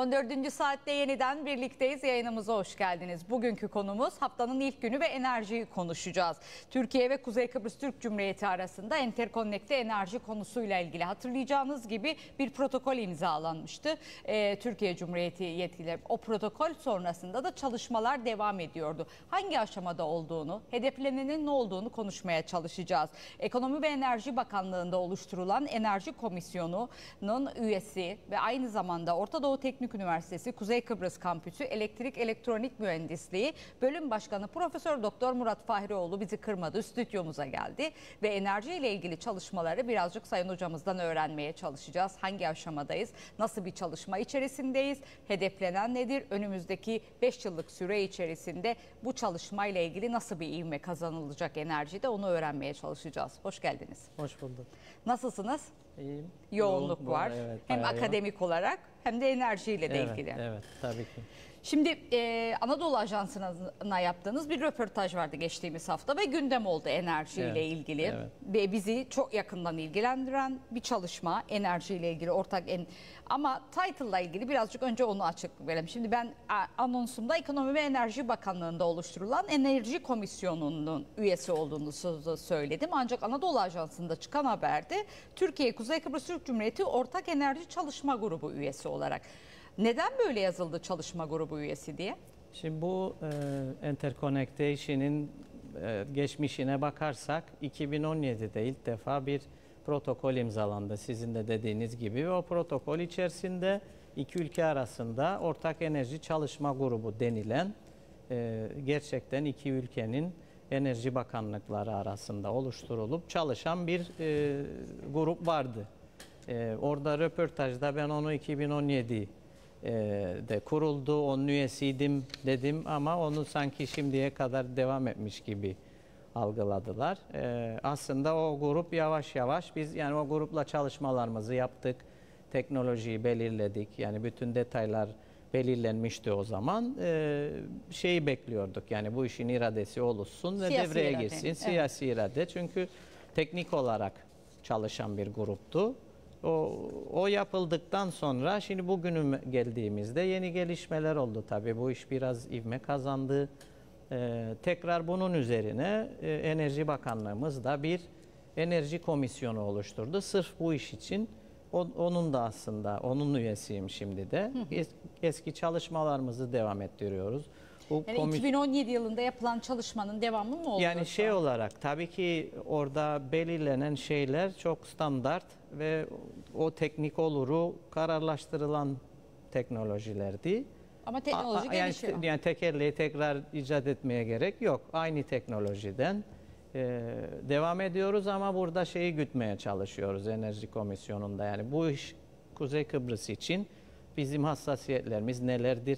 14. saatte yeniden birlikteyiz. Yayınımıza hoş geldiniz. Bugünkü konumuz haftanın ilk günü ve enerjiyi konuşacağız. Türkiye ve Kuzey Kıbrıs Türk Cumhuriyeti arasında enterkonnekte enerji konusuyla ilgili hatırlayacağınız gibi bir protokol imzalanmıştı. Türkiye Cumhuriyeti yetkilileri o protokol sonrasında da çalışmalar devam ediyordu. Hangi aşamada olduğunu, hedeflenenin ne olduğunu konuşmaya çalışacağız. Ekonomi ve Enerji Bakanlığı'nda oluşturulan Enerji Komisyonu'nun üyesi ve aynı zamanda Orta Doğu Teknik Üniversitesi Kuzey Kıbrıs Kampüsü Elektrik Elektronik Mühendisliği Bölüm Başkanı Profesör Doktor Murat Fahrioğlu bizi kırmadı, stüdyomuza geldi ve enerji ile ilgili çalışmaları birazcık Sayın Hocamızdan öğrenmeye çalışacağız. Hangi aşamadayız? Nasıl bir çalışma içerisindeyiz? Hedeflenen nedir? Önümüzdeki 5 yıllık süre içerisinde bu çalışmayla ilgili nasıl bir ivme kazanılacak enerjide, onu öğrenmeye çalışacağız. Hoş geldiniz. Hoş bulduk. Nasılsınız? İyiyim. Yoğunluk var. Evet, hem akademik olarak hem de enerjiyle de ilgili. Evet, tabii ki. Şimdi Anadolu Ajansı'na yaptığınız bir röportaj vardı geçtiğimiz hafta ve gündem oldu enerjiyle ilgili. Evet. Ve bizi çok yakından ilgilendiren bir çalışma, enerjiyle ilgili ama title'la ilgili birazcık önce onu açıklayalım. Şimdi ben anonsumda Ekonomi ve Enerji Bakanlığı'nda oluşturulan Enerji Komisyonu'nun üyesi olduğunu söyledim. Ancak Anadolu Ajansı'nda çıkan haberde Türkiye Kuzey Kıbrıs Türk Cumhuriyeti Ortak Enerji Çalışma Grubu üyesi olarak. Neden böyle yazıldı çalışma grubu üyesi diye? Şimdi bu interconnectation'in geçmişine bakarsak 2017'de ilk defa bir protokol imzalandı sizin de dediğiniz gibi. Ve o protokol içerisinde iki ülke arasında Ortak Enerji Çalışma Grubu denilen gerçekten iki ülkenin enerji bakanlıkları arasında oluşturulup çalışan bir grup vardı. Orada röportajda ben onu 2017 de kuruldu, onun üyesiydim dedim ama onu sanki şimdiye kadar devam etmiş gibi algıladılar. Aslında o grup yavaş yavaş biz yani o grupla çalışmalarımızı yaptık, teknolojiyi belirledik, yani bütün detaylar belirlenmişti o zaman. Şeyi bekliyorduk, yani bu işin iradesi oluşsun ve devreye girsin, siyasi irade, çünkü teknik olarak çalışan bir gruptu. O yapıldıktan sonra şimdi bugünü geldiğimizde yeni gelişmeler oldu tabii. Bu iş biraz ivme kazandı. Tekrar bunun üzerine Enerji Bakanlığımız da bir enerji komisyonu oluşturdu. Sırf bu iş için onun da aslında onun üyesiyim şimdi de. Eski çalışmalarımızı devam ettiriyoruz. Yani 2017 yılında yapılan çalışmanın devamı mı oldu? Yani şey olarak tabii ki orada belirlenen şeyler çok standart ve o teknik oluru kararlaştırılan teknolojilerdi. Ama teknoloji gelişiyor. Yani tekerleği tekrar icat etmeye gerek yok. Aynı teknolojiden devam ediyoruz ama burada şeyi gütmeye çalışıyoruz Enerji Komisyonu'nda. Yani bu iş Kuzey Kıbrıs için bizim hassasiyetlerimiz nelerdir?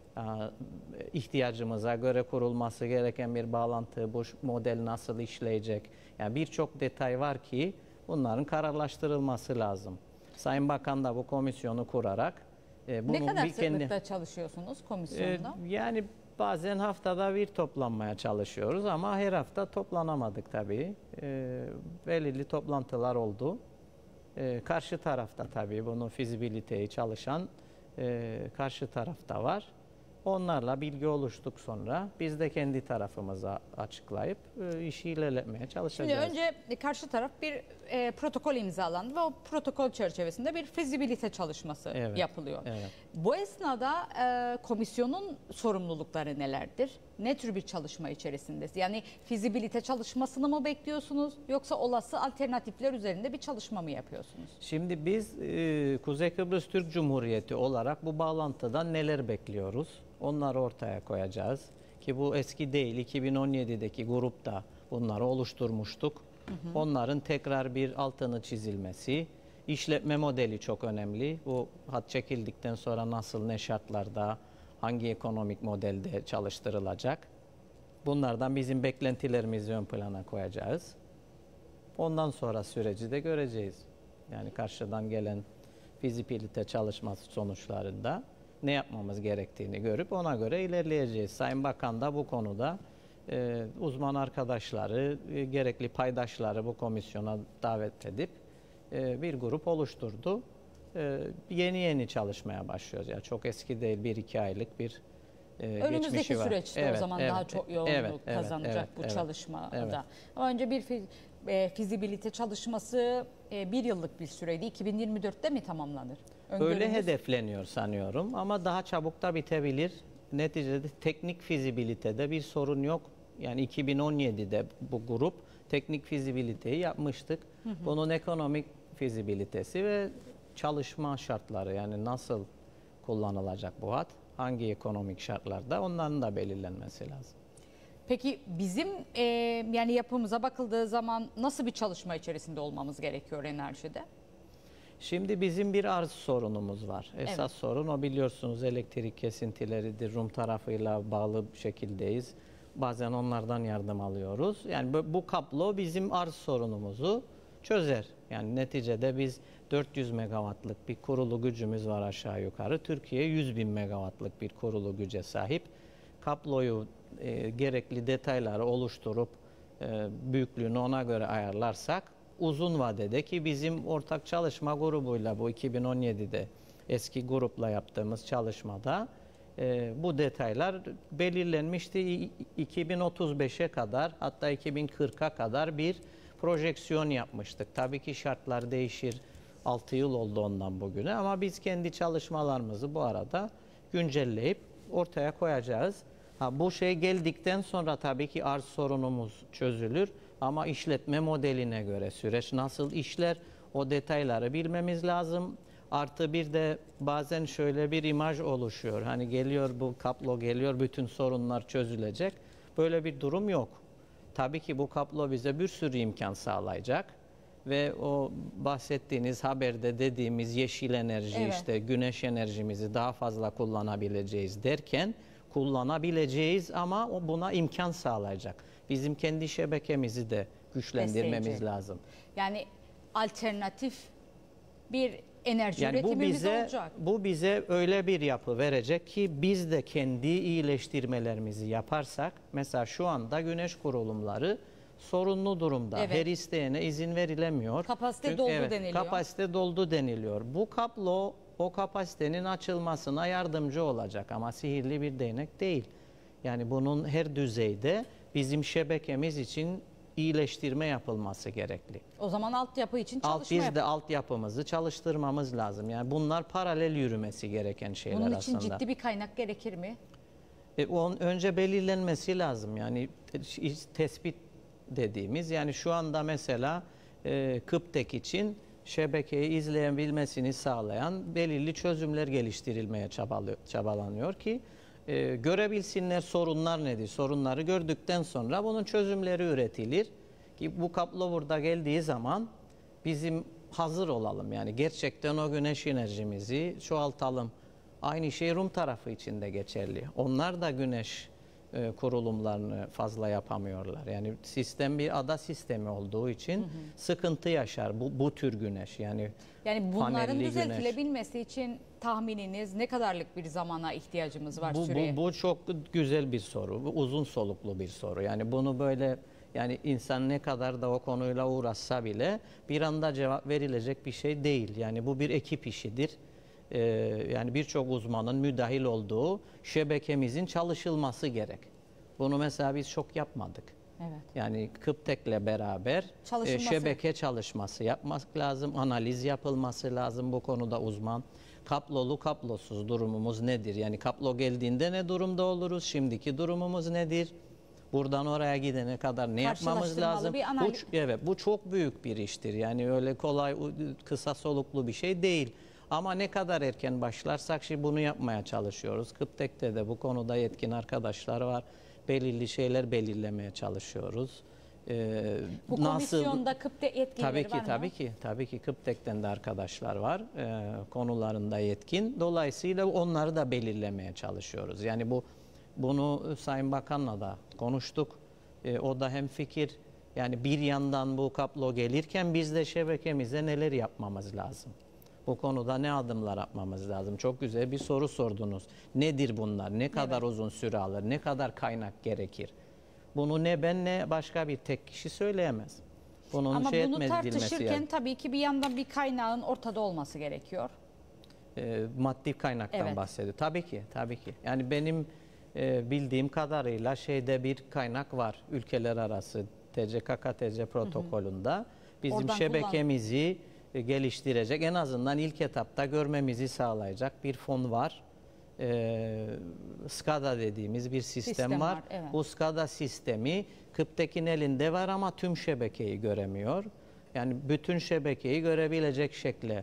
İhtiyacımıza göre kurulması gereken bir bağlantı, bu model nasıl işleyecek? Yani birçok detay var ki bunların kararlaştırılması lazım. Sayın Bakan da bu komisyonu kurarak bunu ne kadar sıklıkta çalışıyorsunuz komisyonda? Yani bazen haftada bir toplanmaya çalışıyoruz ama her hafta toplanamadık tabii. Belirli toplantılar oldu. Karşı tarafta tabii bunu fizibiliteyi çalışan karşı tarafta var. Onlarla bilgi oluştuk sonra biz de kendi tarafımıza açıklayıp işi ilerletmeye çalışacağız. Şimdi önce karşı taraf bir protokol imzalandı ve o protokol çerçevesinde bir fizibilite çalışması yapılıyor. Evet. Bu esnada komisyonun sorumlulukları nelerdir? Ne tür bir çalışma içerisindesiniz? Yani fizibilite çalışmasını mı bekliyorsunuz yoksa olası alternatifler üzerinde bir çalışma mı yapıyorsunuz? Şimdi biz Kuzey Kıbrıs Türk Cumhuriyeti olarak bu bağlantıdan neler bekliyoruz? Onları ortaya koyacağız. Ki bu eski değil, 2017'deki grupta bunları oluşturmuştuk. Onların tekrar bir altını çizilmesi, işletme modeli çok önemli. Bu hat çekildikten sonra nasıl, ne şartlarda, hangi ekonomik modelde çalıştırılacak? Bunlardan bizim beklentilerimizi ön plana koyacağız. Ondan sonra süreci de göreceğiz. Yani karşıdan gelen fizibilite çalışması sonuçlarında ne yapmamız gerektiğini görüp ona göre ilerleyeceğiz. Sayın Bakan da bu konuda uzman arkadaşları, gerekli paydaşları bu komisyona davet edip bir grup oluşturdu. Yeni yeni çalışmaya başlıyoruz. Yani çok eski değil, 1-2 aylık bir Önümüzdeki geçmişi var. süreçte o zaman daha çok yoğunluk kazanacak bu evet, çalışmada. evet. Ama önce bir fizibilite çalışması 1 yıllık bir süreydi. 2024'te mi tamamlanır? Öyle hedefleniyor sanıyorum ama daha çabuk da bitebilir. Neticede teknik fizibilitede bir sorun yok. Yani 2017'de bu grup teknik fizibiliteyi yapmıştık. Bunun ekonomik fizibilitesi ve çalışma şartları, yani nasıl kullanılacak bu hat, hangi ekonomik şartlarda, onların da belirlenmesi lazım. Peki bizim yani yapımıza bakıldığı zaman nasıl bir çalışma içerisinde olmamız gerekiyor enerjide? Şimdi bizim bir arz sorunumuz var. Esas sorun o, biliyorsunuz, elektrik kesintileridir. Rum tarafıyla bağlı bir şekildeyiz. Bazen onlardan yardım alıyoruz. Yani bu kablo bizim arz sorunumuzu çözer. Yani neticede biz 400 megawattlık bir kurulu gücümüz var aşağı yukarı. Türkiye 100.000 megawattlık bir kurulu güce sahip. Kabloyu gerekli detayları oluşturup büyüklüğünü ona göre ayarlarsak uzun vadede, ki bizim ortak çalışma grubuyla bu 2017'de eski grupla yaptığımız çalışmada bu detaylar belirlenmişti. 2035'e kadar, hatta 2040'a kadar bir projeksiyon yapmıştık. Tabii ki şartlar değişir. 6 yıl oldu ondan bugüne ama biz kendi çalışmalarımızı bu arada güncelleyip ortaya koyacağız. Bu şey geldikten sonra tabii ki arz sorunumuz çözülür ama işletme modeline göre süreç nasıl işler, o detayları bilmemiz lazım. Artı bir de bazen şöyle bir imaj oluşuyor. Hani geliyor bu kablo, geliyor bütün sorunlar çözülecek. Böyle bir durum yok. Tabii ki bu kablo bize bir sürü imkan sağlayacak ve o bahsettiğiniz haberde dediğimiz yeşil enerji, işte güneş enerjimizi daha fazla kullanabileceğiz derken kullanabileceğiz ama buna imkan sağlayacak. Bizim kendi şebekemizi de güçlendirmemiz lazım. Yani alternatif bir enerji üretimimiz olacak. Bu bize öyle bir yapı verecek ki biz de kendi iyileştirmelerimizi yaparsak, mesela şu anda güneş kurulumları sorunlu durumda. Her isteyene izin verilemiyor. Kapasite doldu deniliyor. Kapasite doldu deniliyor. Bu kablo o kapasitenin açılmasına yardımcı olacak ama sihirli bir değnek değil. Yani bunun her düzeyde bizim şebekemiz için iyileştirme yapılması gerekli. O zaman altyapı için çalışma Biz de altyapımızı çalıştırmamız lazım. Yani bunlar paralel yürümesi gereken şeyler aslında. Bunun için ciddi bir kaynak gerekir mi? Onun önce belirlenmesi lazım. Yani tespit dediğimiz, yani şu anda mesela Kıptek için şebekeyi izleyebilmesini sağlayan belirli çözümler geliştirilmeye çabalanıyor ki görebilsinler sorunlar nedir. Sorunları gördükten sonra bunun çözümleri üretilir ki bu kablo burada geldiği zaman bizim hazır olalım. Yani gerçekten o güneş enerjimizi çoğaltalım. Aynı şey Rum tarafı için de geçerli. Onlar da güneş kurulumlarını fazla yapamıyorlar. Yani sistem bir ada sistemi olduğu için sıkıntı yaşar bu tür güneş. Yani bunların düzeltilebilmesi için tahmininiz ne kadarlık bir zamana ihtiyacımız var süreye? Bu çok güzel bir soru. Bu uzun soluklu bir soru. Yani bunu böyle, yani insan ne kadar da o konuyla uğraşsa bile bir anda cevap verilecek bir şey değil. Yani bu bir ekip işidir. Yani birçok uzmanın müdahil olduğu şebekemizin çalışılması gerek. Bunu mesela biz çok yapmadık. Yani Kıptek'le beraber şebeke çalışması yapmak lazım, analiz yapılması lazım, bu konuda uzman. Kablolu kablosuz durumumuz nedir? Yani kablo geldiğinde ne durumda oluruz? Şimdiki durumumuz nedir? Buradan oraya gidene kadar ne yapmamız lazım? Bu çok büyük bir iştir. Yani öyle kolay, kısa soluklu bir şey değil. Ama ne kadar erken başlarsak şimdi bunu yapmaya çalışıyoruz. Kıptek'te de bu konuda yetkin arkadaşlar var. Belirli şeyler belirlemeye çalışıyoruz. Bu komisyonda Kıptek yetkileri var mı? Tabii ki Kıptek'ten de arkadaşlar var. Konularında yetkin. Dolayısıyla onları da belirlemeye çalışıyoruz. Yani bunu Sayın Bakan'la da konuştuk. O da hemfikir. Yani bir yandan bu kablo gelirken biz de şebekemize neler yapmamız lazım? Bu konuda ne adımlar atmamız lazım? Çok güzel bir soru sordunuz. Nedir bunlar? Ne kadar uzun süre alır? Ne kadar kaynak gerekir? Bunu ne ben ne başka bir tek kişi söyleyemez. Bunun Ama şey bunu edilmesi tartışırken yani. tabii ki bir yandan bir kaynağın ortada olması gerekiyor. Maddi kaynaktan Evet. bahsediyor. Tabii ki, tabii ki. Yani benim bildiğim kadarıyla şeyde bir kaynak var. Ülkeler arası TCKKTC protokolünde. Bizim Oradan şebekemizi geliştirecek, en azından ilk etapta görmemizi sağlayacak bir fon var. SCADA dediğimiz bir sistem var. Evet. Bu SCADA sistemi Kıptek'in elinde var ama tüm şebekeyi göremiyor. Yani bütün şebekeyi görebilecek şekle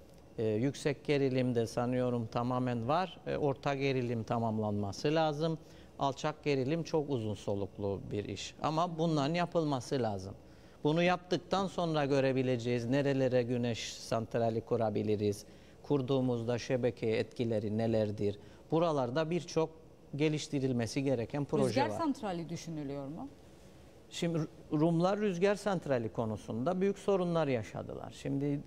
yüksek gerilimde sanıyorum tamamen var. Orta gerilim tamamlanması lazım. Alçak gerilim çok uzun soluklu bir iş. Ama bunların yapılması lazım. Bunu yaptıktan sonra görebileceğiz nerelere güneş santrali kurabiliriz. Kurduğumuzda şebekeye etkileri nelerdir. Buralarda birçok geliştirilmesi gereken proje Rüzgar var. santrali düşünülüyor mu? Şimdi Rumlar rüzgar santrali konusunda büyük sorunlar yaşadılar. Şimdi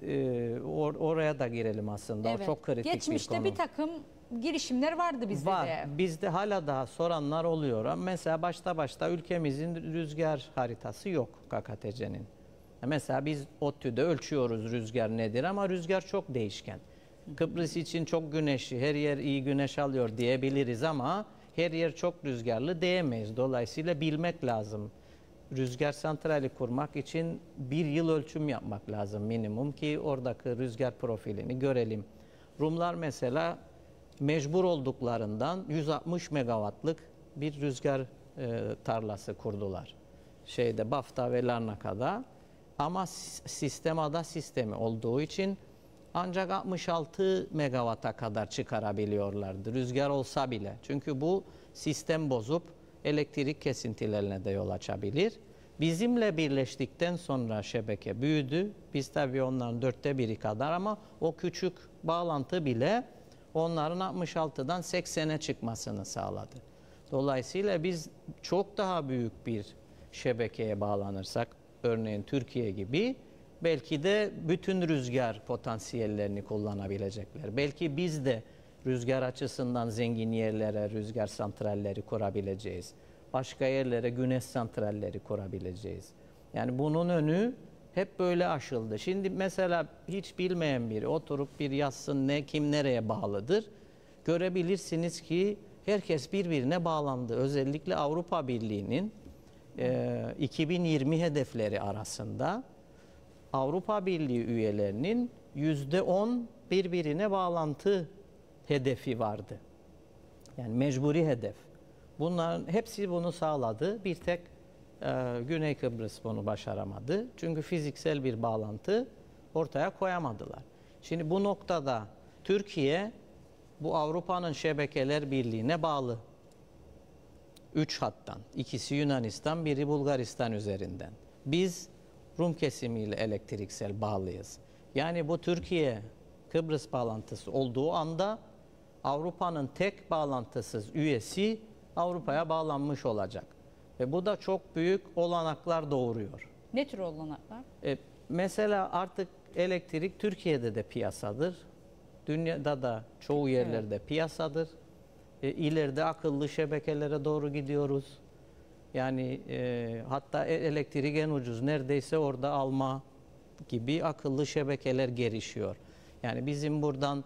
oraya da girelim aslında. O çok kritik Geçmişte bir konu. bir takım girişimler vardı bizde Var. de. Bizde hala daha soranlar oluyor. Ama mesela başta ülkemizin rüzgar haritası yok KKTC'nin. Mesela biz ODTÜ'de ölçüyoruz rüzgar nedir ama rüzgar çok değişken. Kıbrıs için çok güneşli, her yer iyi güneş alıyor diyebiliriz ama her yer çok rüzgarlı diyemeyiz. Dolayısıyla bilmek lazım. Rüzgar santrali kurmak için bir yıl ölçüm yapmak lazım minimum ki oradaki rüzgar profilini görelim. Rumlar mesela mecbur olduklarından 160 megawattlık bir rüzgar tarlası kurdular. Bafta ve Larnaka'da ama sistem ada sistemi olduğu için ancak 66 megawatt'a kadar çıkarabiliyorlardı rüzgar olsa bile. Çünkü bu sistem bozup elektrik kesintilerine de yol açabilir. Bizimle birleştikten sonra şebeke büyüdü. Biz tabii onların 1/4 kadar ama o küçük bağlantı bile onların 66'dan 80'e çıkmasını sağladı. Dolayısıyla biz çok daha büyük bir şebekeye bağlanırsak, örneğin Türkiye gibi, belki de bütün rüzgar potansiyellerini kullanabilecekler. Belki biz de rüzgar açısından zengin yerlere rüzgar santralleri kurabileceğiz. Başka yerlere güneş santralleri kurabileceğiz. Yani bunun önü hep böyle aşıldı. Şimdi mesela hiç bilmeyen biri oturup bir yazsın kim nereye bağlıdır. Görebilirsiniz ki herkes birbirine bağlandı. Özellikle Avrupa Birliği'nin 2020 hedefleri arasında Avrupa Birliği üyelerinin %10 birbirine bağlantı hedefi vardı. Yani mecburi hedef. Bunların hepsi bunu sağladı. Bir tek Güney Kıbrıs bunu başaramadı. Çünkü fiziksel bir bağlantı ortaya koyamadılar. Şimdi bu noktada Türkiye bu Avrupa'nın Şebekeler Birliği'ne bağlı. 3 hattan. İkisi Yunanistan, biri Bulgaristan üzerinden. Biz Rum kesimiyle elektriksel bağlıyız. Yani bu Türkiye Kıbrıs bağlantısı olduğu anda Avrupa'nın tek bağlantısız üyesi Avrupa'ya bağlanmış olacak. Ve bu da çok büyük olanaklar doğuruyor. Ne tür olanaklar? Mesela artık elektrik Türkiye'de de piyasadır. Dünyada da çoğu yerlerde piyasadır. İleride akıllı şebekelere doğru gidiyoruz. Yani hatta elektrik en ucuz neredeyse orada alma gibi akıllı şebekeler gelişiyor. Yani bizim buradan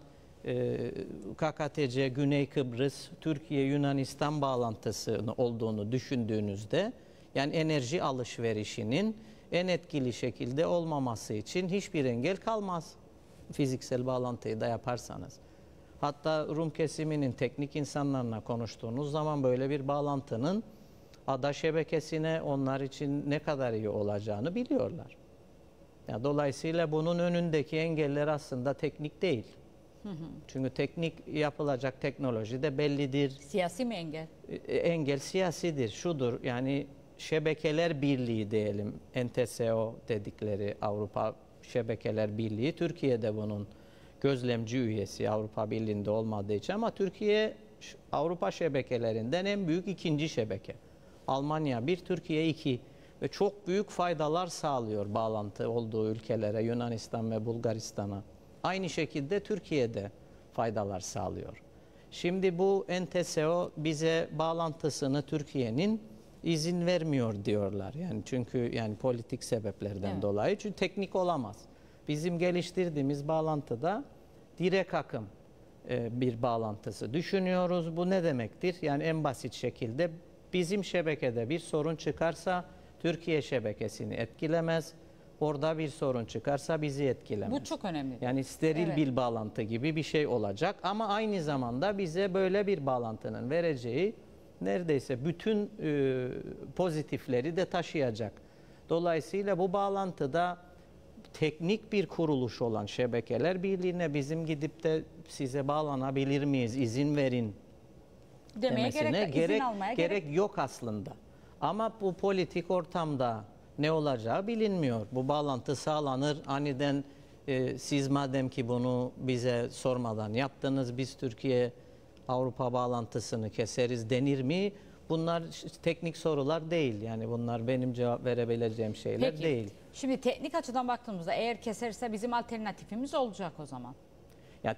KKTC, Güney Kıbrıs, Türkiye, Yunanistan bağlantısı olduğunu düşündüğünüzde yani enerji alışverişinin en etkili şekilde olmaması için hiçbir engel kalmaz. Fiziksel bağlantıyı da yaparsanız. Hatta Rum kesiminin teknik insanlarla konuştuğunuz zaman böyle bir bağlantının ada şebekesine onlar için ne kadar iyi olacağını biliyorlar. Yani dolayısıyla bunun önündeki engeller aslında teknik değil. Çünkü teknik yapılacak teknoloji de bellidir. Siyasi mi engel? Engel siyasidir. Şudur yani Şebekeler Birliği diyelim. NTSO dedikleri Avrupa Şebekeler Birliği. Türkiye'de bunun gözlemci üyesi Avrupa Birliği'nde olmadığı için ama Türkiye Avrupa şebekelerinden en büyük ikinci şebeke. Almanya 1, Türkiye 2 ve çok büyük faydalar sağlıyor bağlantı olduğu ülkelere, Yunanistan ve Bulgaristan'a. Aynı şekilde Türkiye'de faydalar sağlıyor. Şimdi bu NTSO bize bağlantısını Türkiye'nin izin vermiyor diyorlar. Yani çünkü yani politik sebeplerden dolayı. Çünkü teknik olamaz. Bizim geliştirdiğimiz bağlantıda direkt akım bir bağlantısı düşünüyoruz. Bu ne demektir? Yani en basit şekilde bizim şebekede bir sorun çıkarsa Türkiye şebekesini etkilemez. Orada bir sorun çıkarsa bizi etkilemez. Bu çok önemli. Yani steril bir bağlantı gibi bir şey olacak ama aynı zamanda bize böyle bir bağlantının vereceği neredeyse bütün pozitifleri de taşıyacak. Dolayısıyla bu bağlantıda teknik bir kuruluş olan Şebekeler Birliği'ne bizim gidip de size bağlanabilir miyiz, izin verin Demeye demesine izin almaya gerek yok aslında. Ama bu politik ortamda ne olacağı bilinmiyor. Bu bağlantı sağlanır. Aniden siz madem ki bunu bize sormadan yaptınız, biz Türkiye Avrupa bağlantısını keseriz denir mi? Bunlar teknik sorular değil. Yani bunlar benim cevap verebileceğim şeyler Peki, değil. şimdi teknik açıdan baktığımızda eğer keserse bizim alternatifimiz olacak o zaman. Ya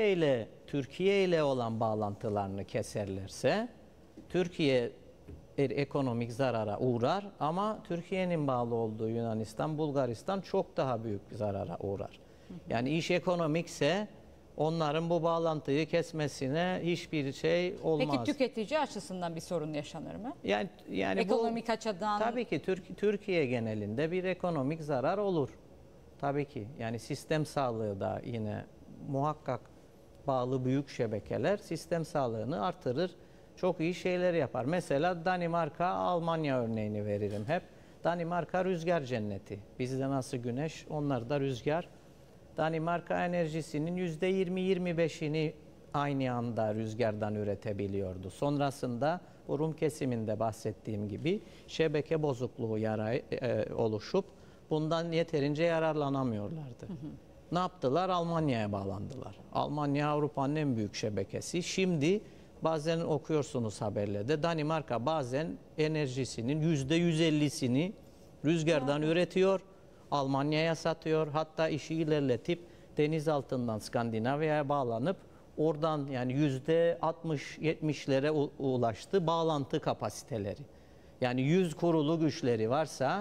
Türkiye ile olan bağlantılarını keserlerse Türkiye ekonomik zarara uğrar ama Türkiye'nin bağlı olduğu Yunanistan, Bulgaristan çok daha büyük bir zarara uğrar. Yani iş ekonomikse onların bu bağlantıyı kesmesine hiçbir şey olmaz. Peki tüketici açısından bir sorun yaşanır mı? Yani Ekonomik açıdan. Tabii ki Türkiye genelinde bir ekonomik zarar olur. Tabii ki. Yani sistem sağlığı da yine muhakkak bağlı büyük şebekeler sistem sağlığını artırır. Çok iyi şeyler yapar. Mesela Danimarka, Almanya örneğini veririm hep. Danimarka rüzgar cenneti. Bizde nasıl güneş, onlar da rüzgar. Danimarka enerjisinin %20-25'ini aynı anda rüzgardan üretebiliyordu. Sonrasında bu Rum kesiminde bahsettiğim gibi şebeke bozukluğu oluşup bundan yeterince yararlanamıyorlardı. Ne yaptılar? Almanya'ya bağlandılar. Almanya Avrupa'nın en büyük şebekesi. Şimdi bazen okuyorsunuz haberlerde Danimarka bazen enerjisinin %150'sini rüzgardan üretiyor. Almanya'ya satıyor. Hatta işi ilerletip deniz altından Skandinavya'ya bağlanıp oradan yani %60-70'lere ulaştı bağlantı kapasiteleri. Yani 100 kurulu güçleri varsa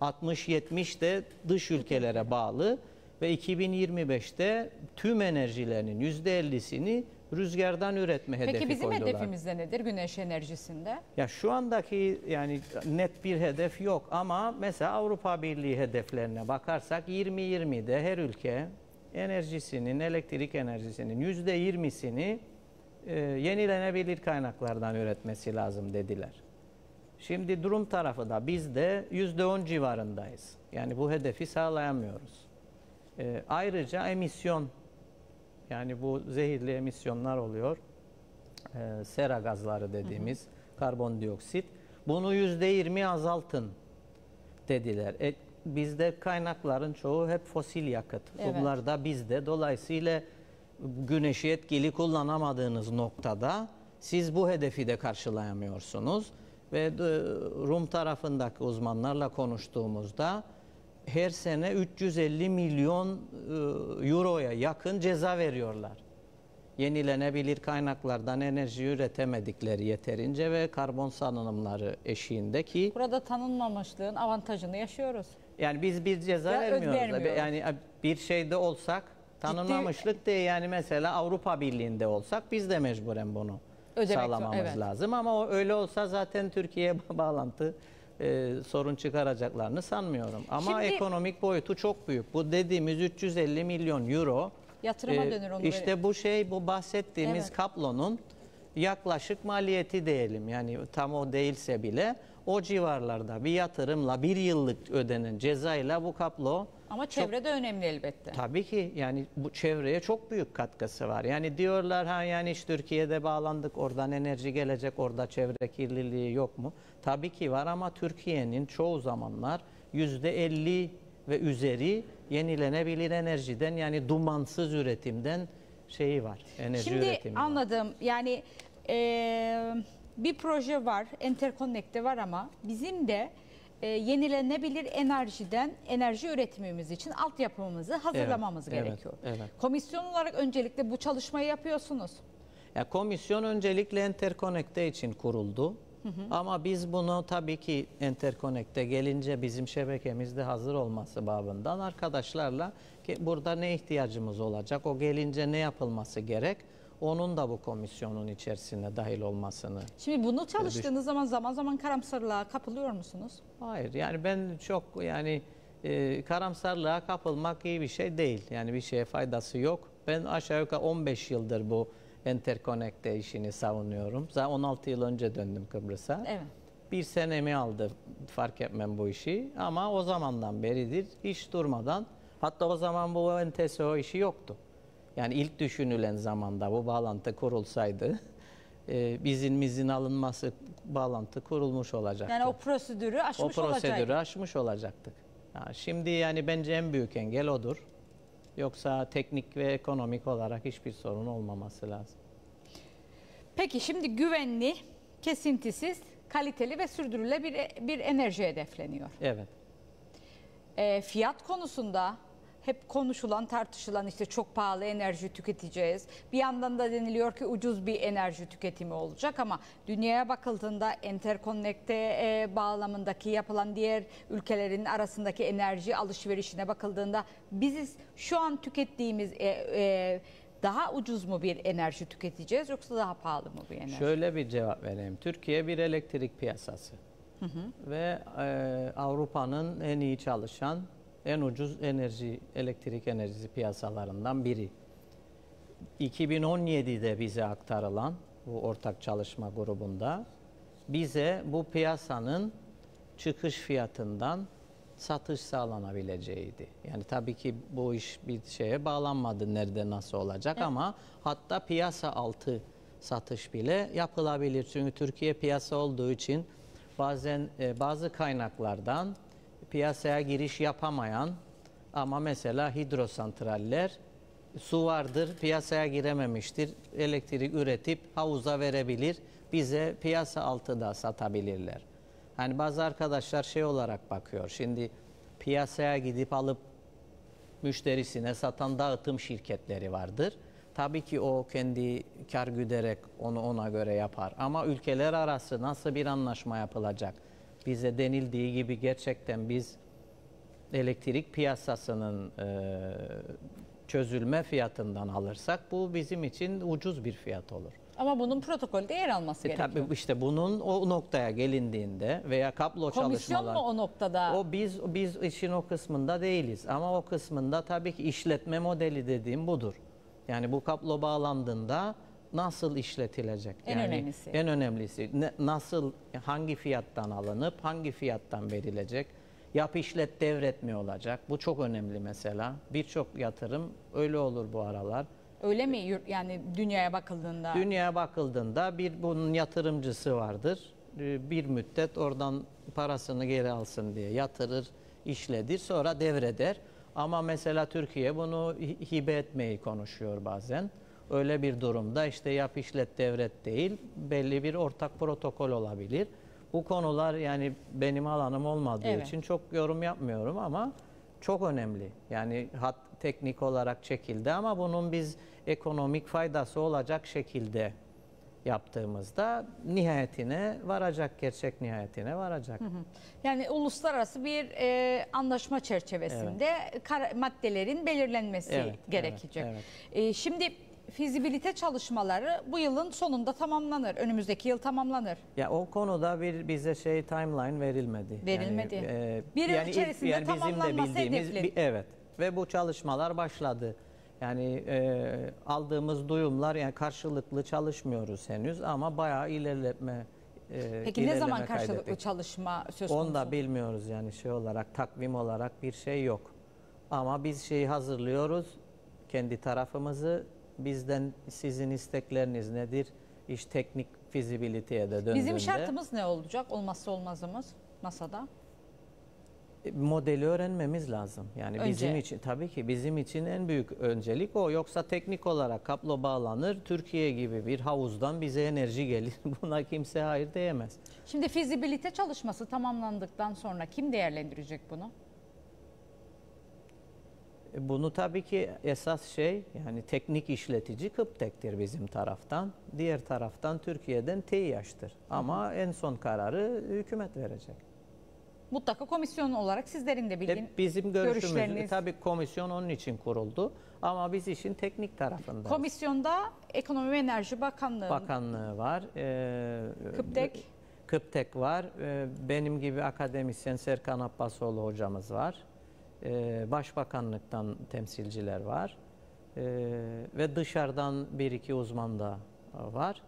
60-70 de dış ülkelere bağlı ve 2025'te tüm enerjilerinin %50'sini rüzgardan üretme hedefi Peki bizim koydular. hedefimiz de nedir güneş enerjisinde? Ya şu andaki yani net bir hedef yok ama mesela Avrupa Birliği hedeflerine bakarsak 2020'de her ülke enerjisinin, elektrik enerjisinin %20'sini yenilenebilir kaynaklardan üretmesi lazım dediler. Şimdi durum tarafı da biz de %10 civarındayız. Yani bu hedefi sağlayamıyoruz. Ayrıca emisyon, yani bu zehirli emisyonlar oluyor. Sera gazları dediğimiz karbondioksit. Bunu %20 azaltın dediler. Bizde kaynakların çoğu hep fosil yakıt. Evet. Bunlar da bizde. Dolayısıyla güneşi etkili kullanamadığınız noktada siz bu hedefi de karşılayamıyorsunuz. Ve Rum tarafındaki uzmanlarla konuştuğumuzda her sene 350 milyon euroya yakın ceza veriyorlar. Yenilenebilir kaynaklardan enerji üretemedikleri yeterince ve karbon salınımları eşiğindeki. Burada tanınmamışlığın avantajını yaşıyoruz. Yani biz bir ceza vermiyoruz. Yani bir şeyde olsak tanınmamışlık değil. Yani mesela Avrupa Birliği'nde olsak biz de mecburen bunu sağlamamız lazım. Ama öyle olsa zaten Türkiye'ye bağlantı sorun çıkaracaklarını sanmıyorum. Ama şimdi, ekonomik boyutu çok büyük. Bu dediğimiz 350 milyon euro yatırıma dönür onu. İşte bu bahsettiğimiz kablonun yaklaşık maliyeti diyelim. Yani tam o değilse bile o civarlarda bir yatırımla bir yıllık ödenen cezayla bu kablo. Ama çevre de önemli elbette. Tabii ki yani bu çevreye çok büyük katkısı var. Yani diyorlar yani işte Türkiye'de bağlandık oradan enerji gelecek, orada çevre kirliliği yok mu? Tabii ki var ama Türkiye'nin çoğu zamanlar %50 ve üzeri yenilenebilir enerjiden yani dumansız üretimden şeyi var. Enerji üretimi Şimdi anladım. Yani bir proje var, Enterconnect'te var ama bizim de yenilenebilir enerjiden enerji üretimimiz için altyapımızı hazırlamamız gerekiyor. Evet. Komisyon olarak öncelikle bu çalışmayı yapıyorsunuz. Ya komisyon öncelikle Enterconnect'te için kuruldu. Ama biz bunu tabii ki Enterconnect'e gelince bizim şebekemizde hazır olması babından arkadaşlarla ki burada ne ihtiyacımız olacak, o gelince ne yapılması gerek, onun da bu komisyonun içerisine dahil olmasını. Şimdi bunu çalıştığınız zaman zaman karamsarlığa kapılıyor musunuz? Hayır, yani ben çok karamsarlığa kapılmak iyi bir şey değil. Yani bir şeye faydası yok. Ben aşağı yukarı 15 yıldır bu Enterconnect'te işini savunuyorum. Zaten 16 yıl önce döndüm Kıbrıs'a. Evet. Bir senemi aldı fark etmem bu işi ama o zamandan beridir hiç durmadan, hatta o zaman bu NTSO işi yoktu. Yani ilk düşünülen zamanda bu bağlantı kurulsaydı bizin alınması, bağlantı kurulmuş olacaktı. Yani o prosedürü aşmış olacaktık. O prosedürü aşmış olacaktık. Ya şimdi yani bence en büyük engel odur. Yoksa teknik ve ekonomik olarak hiçbir sorun olmaması lazım. Peki şimdi güvenli, kesintisiz, kaliteli ve sürdürülebilir bir enerji hedefleniyor. Evet. Fiyat konusunda hep konuşulan, tartışılan işte çok pahalı enerji tüketeceğiz. Bir yandan da deniliyor ki ucuz bir enerji tüketimi olacak ama dünyaya bakıldığında Enterconnect'e bağlamındaki yapılan diğer ülkelerin arasındaki enerji alışverişine bakıldığında biziz şu an tükettiğimiz daha ucuz mu bir enerji tüketeceğiz yoksa daha pahalı mı bir enerji? Şöyle bir cevap vereyim. Türkiye bir elektrik piyasası. Ve Avrupa'nın en iyi çalışan, en ucuz elektrik enerjisi piyasalarından biri. 2017'de bize aktarılan bu ortak çalışma grubunda bize bu piyasanın çıkış fiyatından satış sağlanabileceğiydi. Yani tabii ki bu iş bir şeye bağlanmadı nerede nasıl olacak ama hatta piyasa altı satış bile yapılabilir. Çünkü Türkiye piyasa olduğu için bazen bazı kaynaklardan piyasaya giriş yapamayan ama mesela hidrosantraller su vardır, piyasaya girememiştir, elektrik üretip havuza verebilir, bize piyasa altı da satabilirler. Hani bazı arkadaşlar şey olarak bakıyor, şimdi piyasaya gidip alıp müşterisine satan dağıtım şirketleri vardır. Tabii ki o kendi kar güderek onu ona göre yapar ama ülkeler arası nasıl bir anlaşma yapılacak? Bize denildiği gibi gerçekten biz elektrik piyasasının çözülme fiyatından alırsak bu bizim için ucuz bir fiyat olur. Ama bunun protokolde yer alması gerekiyor. Tabii işte bunun o noktaya gelindiğinde veya kablo Komisyon çalışmalar. mu o noktada? Biz işin o kısmında değiliz ama o kısmında tabii ki işletme modeli dediğim budur. Yani bu kablo bağlandığında nasıl işletilecek? En yani önemlisi. En önemlisi nasıl, hangi fiyattan alınıp hangi fiyattan verilecek? Yap işlet devret mi olacak? Bu çok önemli mesela. Birçok yatırım öyle olur bu aralar. Öyle mi yani dünyaya bakıldığında? Dünyaya bakıldığında bunun yatırımcısı vardır. Bir müddet oradan parasını geri alsın diye yatırır, işledir, sonra devreder. Ama mesela Türkiye bunu hibe etmeyi konuşuyor bazen. Öyle bir durumda işte yap işlet devret değil, belli bir ortak protokol olabilir. Bu konular yani benim alanım olmadığı için çok yorum yapmıyorum ama çok önemli. Yani teknik olarak çekildi ama bunun biz ekonomik faydası olacak şekilde yaptığımızda nihayetine varacak, gerçek nihayetine varacak. Yani uluslararası bir anlaşma çerçevesinde maddelerin belirlenmesi gerekecek. Evet. Şimdi fizibilite çalışmaları bu yılın sonunda tamamlanır. Önümüzdeki yıl tamamlanır. Ya o konuda bize timeline verilmedi. Verilmedi. Yani, bir yıl içerisinde tamamlanması hedefli. Evet. Ve bu çalışmalar başladı. Yani aldığımız duyumlar yani karşılıklı çalışmıyoruz henüz ama bayağı ilerleme Peki ne zaman karşılıklı çalışma söz konusu? Onu da bilmiyoruz yani olarak, takvim olarak bir şey yok. Ama biz hazırlıyoruz, kendi tarafımızı. Bizden sizin istekleriniz nedir? İş teknik fizibiliteye de döndüğünde. Bizim şartımız ne olacak? Olmazsa olmazımız masada. Modeli öğrenmemiz lazım. Yani bizim için tabii ki bizim için en büyük öncelik o. Yoksa teknik olarak kablo bağlanır, Türkiye gibi bir havuzdan bize enerji gelir. Buna kimse hayır diyemez. Şimdi fizibilite çalışması tamamlandıktan sonra kim değerlendirecek bunu? Bunu tabii ki esas şey, yani teknik işletici Kıptek'tir bizim taraftan. Diğer taraftan Türkiye'den TİAŞ'tır. Ama en son kararı hükümet verecek. Mutlaka komisyon olarak sizlerin de bildiğin Hep bizim görüşümüz. görüşleriniz. Tabii komisyon onun için kuruldu. Ama biz işin teknik tarafındayız. Komisyonda Ekonomi ve Enerji Bakanlığı var. Kıptek. Kıptek var. Benim gibi akademisyen Serkan Abbasoğlu hocamız var. Başbakanlıktan temsilciler var. Ve dışarıdan bir iki uzman da var.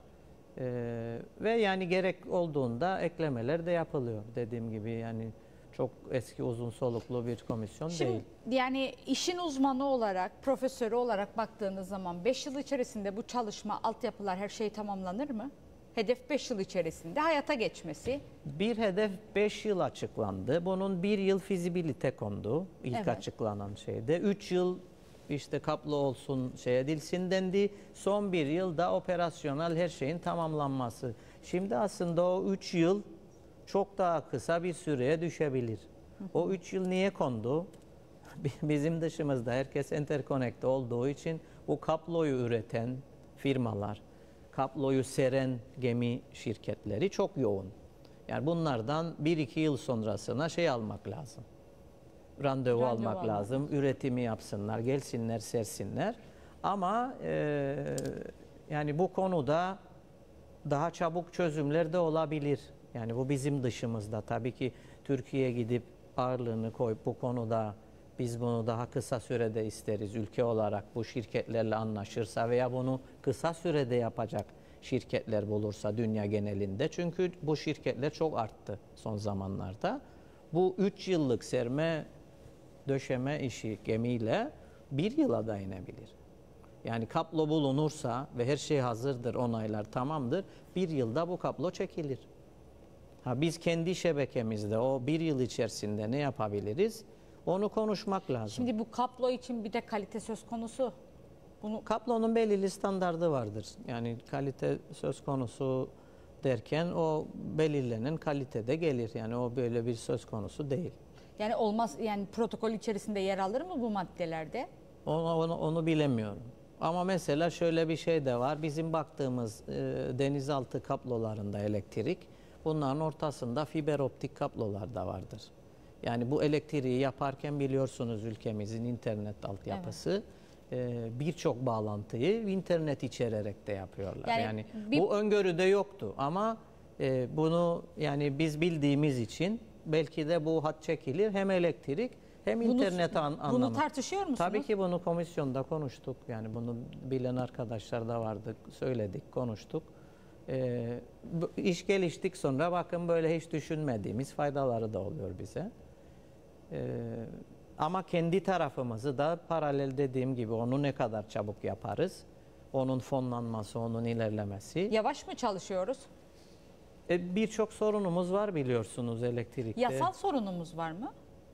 Ve yani gerek olduğunda eklemeler de yapılıyor. Dediğim gibi yani çok eski uzun soluklu bir komisyon Şimdi, değil. yani işin uzmanı olarak, profesörü olarak baktığınız zaman 5 yıl içerisinde bu çalışma, altyapılar, her şey tamamlanır mı? Hedef 5 yıl içerisinde hayata geçmesi. Bir hedef 5 yıl açıklandı. Bunun 1 yıl fizibilite kondu ilk Evet. açıklanan şeyde. 3 yıl işte kaplı olsun şey edilsin dendi. Son 1 yılda operasyonel her şeyin tamamlanması. Şimdi aslında o 3 yıl çok daha kısa bir süreye düşebilir. O 3 yıl niye kondu? Bizim dışımızda herkes enterkonekte olduğu için bu kabloyu üreten firmalar, kabloyu seren gemi şirketleri çok yoğun. Yani bunlardan 1-2 yıl sonrasına şey almak lazım. Randevu almak lazım, üretimi yapsınlar, gelsinler, sersinler. Ama yani bu konuda daha çabuk çözümler de olabilir. Yani bu bizim dışımızda. Tabii ki Türkiye gidip ağırlığını koyup bu konuda biz bunu daha kısa sürede isteriz. Ülke olarak bu şirketlerle anlaşırsa veya bunu kısa sürede yapacak şirketler bulursa dünya genelinde. Çünkü bu şirketler çok arttı son zamanlarda. Bu 3 yıllık serme döşeme işi gemiyle 1 yıla da inebilir. Yani kablo bulunursa ve her şey hazırdır, onaylar tamamdır, 1 yılda bu kablo çekilir. Biz kendi şebekemizde o 1 yıl içerisinde ne yapabiliriz? Onu konuşmak lazım. Şimdi bu kablo için bir de kalite söz konusu. Kablonun belirli standardı vardır. Yani kalite söz konusu derken o belirlenen kalitede gelir. Yani o böyle bir söz konusu değil. Yani olmaz, yani protokol içerisinde yer alır mı bu maddelerde? Onu bilemiyorum. Ama mesela şöyle bir şey de var. Bizim baktığımız denizaltı kablolarında elektrik, bunların ortasında fiber optik kablolar da vardır. Yani bu elektriği yaparken biliyorsunuz ülkemizin internet altyapısı birçok bağlantıyı internet içererek de yapıyorlar. Yani bu öngörüde yoktu ama bunu yani biz bildiğimiz için belki de bu hat çekilir, hem elektrik hem internet anlamı. Bunu tartışıyor musunuz? Tabii ki bunu komisyonda konuştuk. Yani bunu bilen arkadaşlar da vardı. Söyledik, konuştuk. İş geliştik sonra bakın böyle hiç düşünmediğimiz faydaları da oluyor bize. Ama kendi tarafımızı da paralel dediğim gibi onu ne kadar çabuk yaparız? Onun fonlanması, onun ilerlemesi. Yavaş mı çalışıyoruz? Birçok sorunumuz var biliyorsunuz elektrikte. Yasal sorunumuz var mı?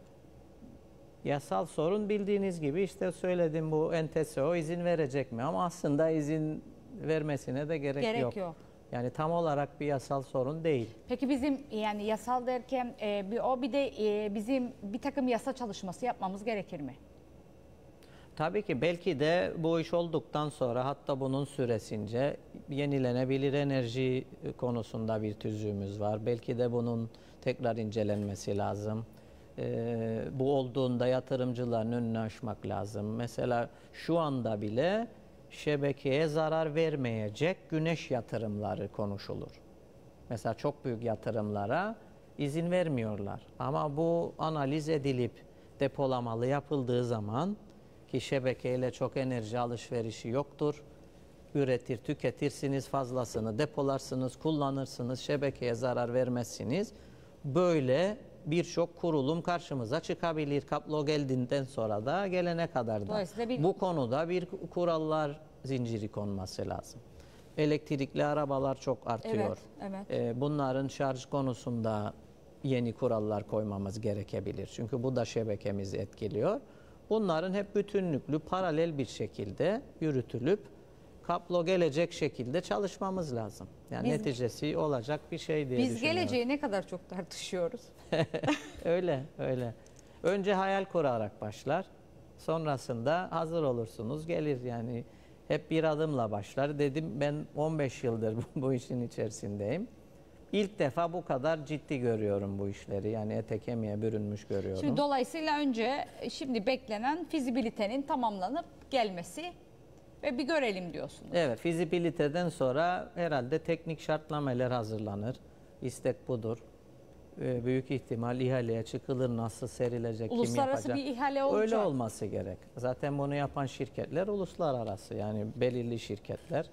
Yasal sorun bildiğiniz gibi işte söyledim, bu NTSO izin verecek mi? Ama aslında izin vermesine de gerek yok. Yani tam olarak bir yasal sorun değil. Peki bizim yani yasal derken bir de bizim bir takım yasa çalışması yapmamız gerekir mi? Tabii ki belki de bu iş olduktan sonra, hatta bunun süresince yenilenebilir enerji konusunda bir tüzüğümüz var. Belki de bunun tekrar incelenmesi lazım. Bu olduğunda yatırımcıların önünü açmak lazım. Mesela şu anda bile şebekeye zarar vermeyecek güneş yatırımları konuşulur. Mesela çok büyük yatırımlara izin vermiyorlar. Ama bu analiz edilip depolamalı yapıldığı zaman, ki şebekeyle çok enerji alışverişi yoktur. Üretir, tüketirsiniz, fazlasını depolarsınız, kullanırsınız, şebekeye zarar vermezsiniz. Böyle birçok kurulum karşımıza çıkabilir. Kablo geldiğinden sonra da gelene kadar da. Bu konuda bir kurallar zinciri konması lazım. Elektrikli arabalar çok artıyor. Evet. Bunların şarj konusunda yeni kurallar koymamız gerekebilir. Çünkü bu da şebekemizi etkiliyor. Bunların hep bütünlüklü, paralel bir şekilde yürütülüp kablo gelecek şekilde çalışmamız lazım. Yani neticesi olacak bir şey diye düşünüyorum. Biz geleceği ne kadar çok tartışıyoruz. Öyle. Önce hayal kurarak başlar. Sonrasında hazır olursunuz, gelir yani. Hep bir adımla başlar. Dedim, ben 15 yıldır bu işin içerisindeyim. İlk defa bu kadar ciddi görüyorum bu işleri. Yani ete kemiğe bürünmüş görüyorum. Şimdi dolayısıyla önce şimdi beklenen fizibilitenin tamamlanıp gelmesi ve bir görelim diyorsunuz. Evet, fizibiliteden sonra herhalde teknik şartnameler hazırlanır. İstek budur. Büyük ihtimal ihaleye çıkılır, nasıl serilecek, kim yapacak. Uluslararası bir ihale olacak. Öyle olması gerek. Zaten bunu yapan şirketler uluslararası, yani belirli şirketler.